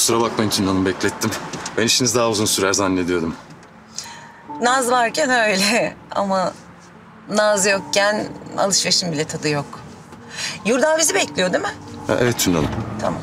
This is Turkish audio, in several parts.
Kusura bakmayın Tülin Hanım, beklettim. Ben işiniz daha uzun sürer zannediyordum. Naz varken öyle ama Naz yokken alışverişin bile tadı yok. Yurda bizi bekliyor değil mi? Ha, evet Tülin Hanım. Tamam.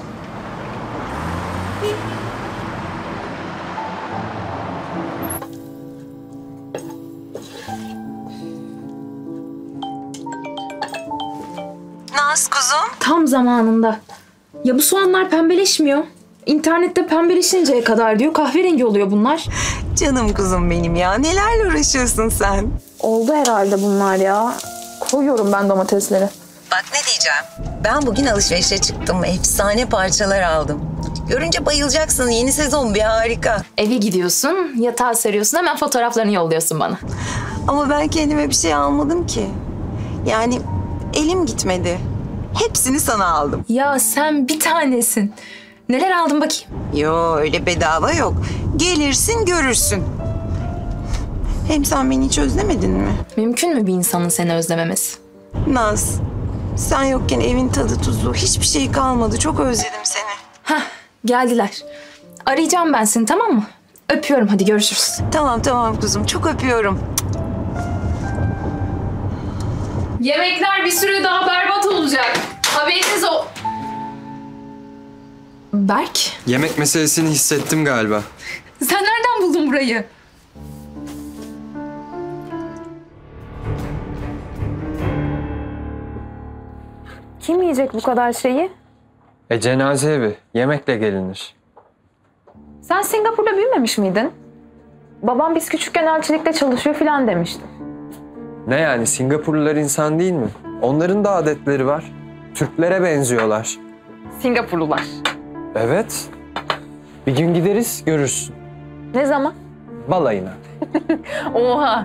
Naz kuzum. Tam zamanında. Ya bu soğanlar pembeleşmiyor. İnternette pembeleşinceye kadar diyor. Kahverengi oluyor bunlar. Canım kuzum benim ya. Nelerle uğraşıyorsun sen? Oldu herhalde bunlar ya. Koyuyorum ben domatesleri. Bak ne diyeceğim. Ben bugün alışverişe çıktım. Efsane parçalar aldım. Görünce bayılacaksın. Yeni sezon bir harika. Eve gidiyorsun, yatağa seriyorsun, hemen fotoğraflarını yolluyorsun bana. Ama ben kendime bir şey almadım ki. Yani elim gitmedi. Hepsini sana aldım. Ya sen bir tanesin. Neler aldın bakayım? Yo öyle bedava yok. Gelirsin görürsün. Hem sen beni hiç özlemedin mi? Mümkün mü bir insanın seni özlememesi? Naz, sen yokken evin tadı tuzu hiçbir şey kalmadı. Çok özledim seni. Hah, geldiler. Arayacağım ben seni, tamam mı? Öpüyorum, hadi görüşürüz. Tamam kuzum, çok öpüyorum. Yemekler bir süre daha berbat olacak. Haberiniz o... Berk, Yemek meselesini hissettim galiba. sen nereden buldun burayı? Kim yiyecek bu kadar şeyi? Cenaze evi. Yemekle gelinir. Sen Singapur'da büyümemiş miydin? Babam biz küçükken elçilikte çalışıyor falan demişti. Ne yani, Singapurlular insan değil mi? Onların da adetleri var. Türklere benziyorlar. Singapurlular. Evet. Bir gün gideriz, görürsün. Ne zaman? Balayına. Oha.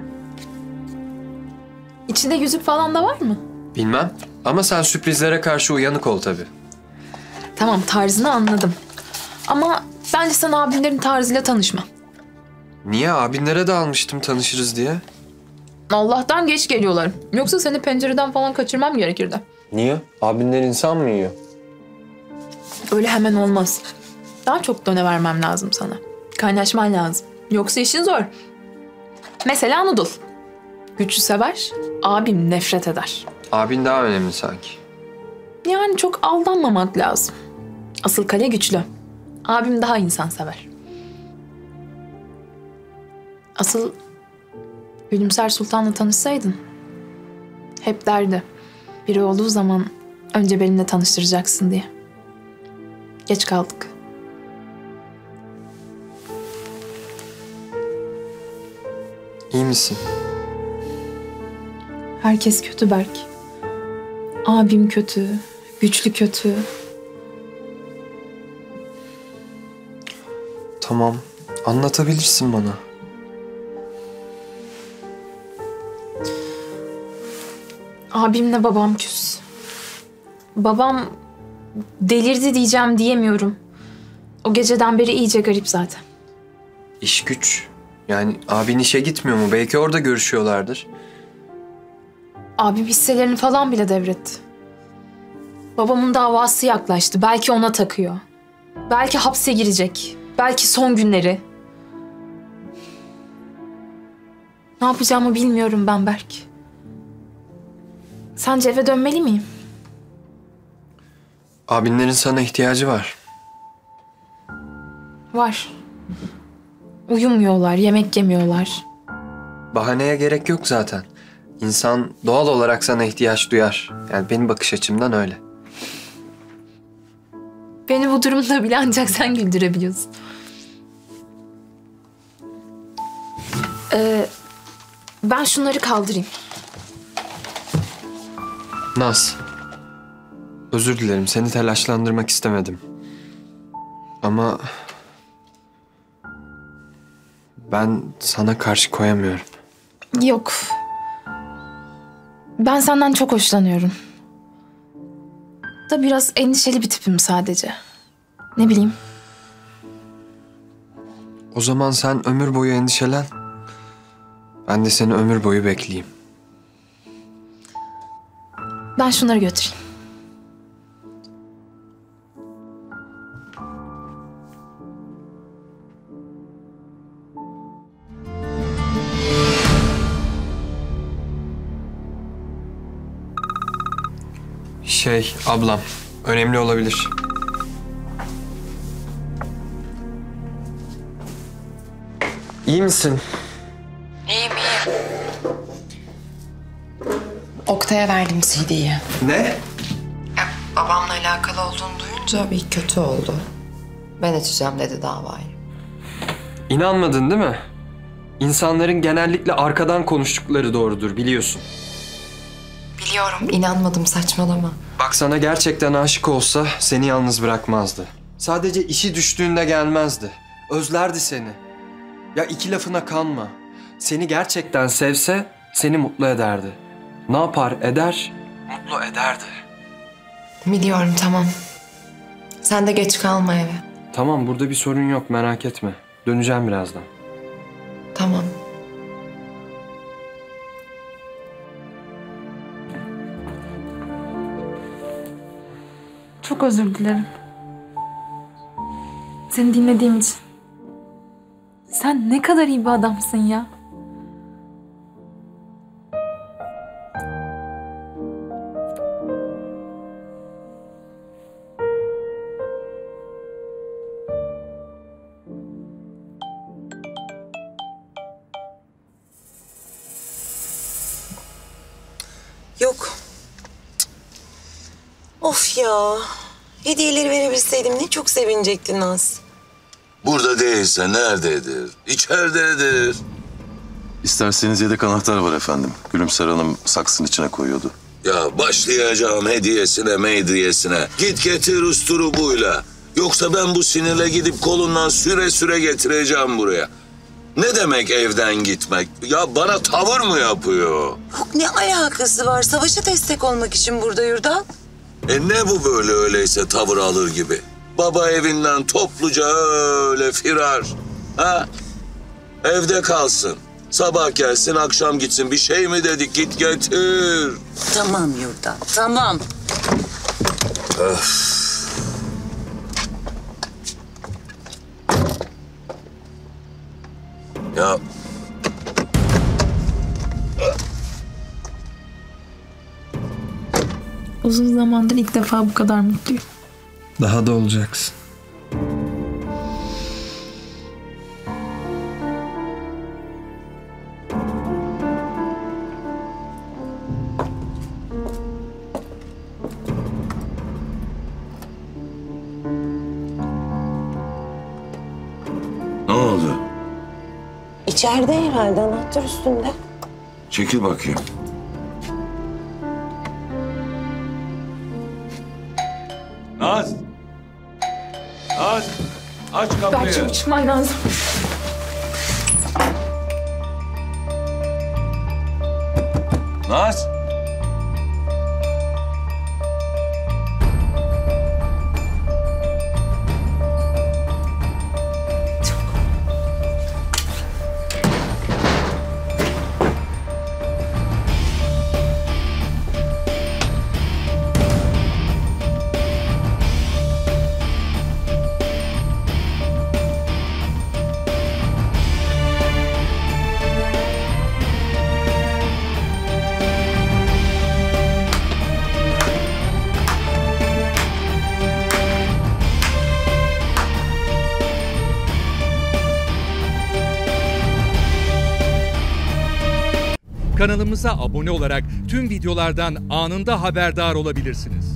İçinde yüzük falan da var mı? Bilmem. Ama sen sürprizlere karşı uyanık ol tabii. Tamam, tarzını anladım. Ama bence sen abinlerin tarzıyla tanışma. Niye? Abinlere de almıştım tanışırız diye. Allah'tan geç geliyorlar. Yoksa seni pencereden falan kaçırmam gerekirdi. Niye? Abinler insan mı yiyor? Öyle hemen olmaz. Daha çok döne vermem lazım sana. Kaynaşman lazım. Yoksa işin zor. Mesela noodle. Güçlü sever, abim nefret eder. Abin daha önemli sanki. Yani çok aldanmamak lazım. Asıl kale güçlü. Abim daha insan sever. Asıl Gülümser Sultan'la tanışsaydın. Hep derdi. Biri olduğu zaman önce benimle tanıştıracaksın diye. Geç kaldık. İyi misin? Herkes kötü Berk. Abim kötü, güçlü kötü. Tamam. Anlatabilirsin bana. Abimle babam küs. Babam delirdi diyeceğim diyemiyorum. O geceden beri iyice garip zaten. İş güç. Yani abin işe gitmiyor mu? Belki orada görüşüyorlardır. Abim hisselerini falan bile devretti. Babamın davası yaklaştı. Belki ona takıyor. Belki hapse girecek. Belki son günleri. Ne yapacağımı bilmiyorum ben Berk. Sence eve dönmeli miyim? Abinlerin sana ihtiyacı var. Var. Uyumuyorlar, yemek yemiyorlar. Bahaneye gerek yok zaten. İnsan doğal olarak sana ihtiyaç duyar. Yani benim bakış açımdan öyle. Beni bu durumda bile ancak sen güldürebiliyorsun. Ben şunları kaldırayım. Naz. Özür dilerim, seni telaşlandırmak istemedim. Ama ben sana karşı koyamıyorum. Yok. Ben senden çok hoşlanıyorum. Da biraz endişeli bir tipim sadece. Ne bileyim. O zaman sen ömür boyu endişelen. Ben de seni ömür boyu bekleyeyim. Ben şunları götüreyim. Ablam. Önemli olabilir. İyi misin? Oktay'a verdim CD'yi. Ne? Babamla alakalı olduğunu duyunca bir kötü oldu. Ben açacağım dedi davayı. İnanmadın değil mi? İnsanların genellikle arkadan konuştukları doğrudur, biliyorsun. Biliyorum, inanmadım, saçmalama. Bak, sana gerçekten aşık olsa seni yalnız bırakmazdı. Sadece işi düştüğünde gelmezdi. Özlerdi seni. Ya iki lafına kanma. Seni gerçekten sevse seni mutlu ederdi. Ne yapar eder? Mutlu ederdi. Biliyorum, tamam. Sen de geç kalma eve. Tamam, burada bir sorun yok, merak etme. Döneceğim birazdan. Tamam. Çok özür dilerim. Seni dinlediğim için. Sen ne kadar iyi bir adamsın ya. Yok. Cık. Of ya. Hediyeleri verebilseydim ne çok sevinecektin Naz. Burada değilse nerededir? İçeridedir. İsterseniz yedek anahtar var efendim. Gülümser Hanım saksının içine koyuyordu. Ya başlayacağım hediyesine meydiyesine. Git getir usturubuyla. Yoksa ben bu sinirle gidip kolundan süre süre getireceğim buraya. Ne demek evden gitmek? Ya bana tavır mı yapıyor? Yok ne alakası var? Savaşa destek olmak için burada Yurdal. Ne bu böyle öyleyse tavır alır gibi? Baba evinden topluca öyle firar. Ha? Evde kalsın. Sabah gelsin, akşam gitsin. Bir şey mi dedik? Git getir. Tamam Yurdal, tamam. Ya Uzun zamandır ilk defa bu kadar mutluyum. Daha da olacaksın. ne oldu? İçeride herhalde anahtar üstünde. Çekil bakayım. Naz! Naz! Aç kapıyı. Ben çabuk çıkmam lazım. Naz! Kanalımıza abone olarak tüm videolardan anında haberdar olabilirsiniz.